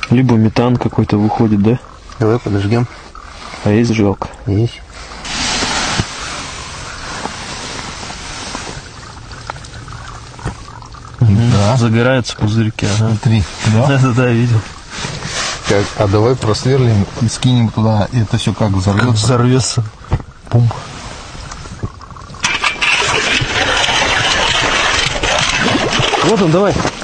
Либо метан какой-то выходит, да? Давай подожгем. А есть зажигалка? Есть. Да. Загораются пузырьки, ага. Смотри, да? Да, видел. Так, а давай просверлим и скинем туда, и это все как взорвется. Как взорвется. Пум. Вот он, давай.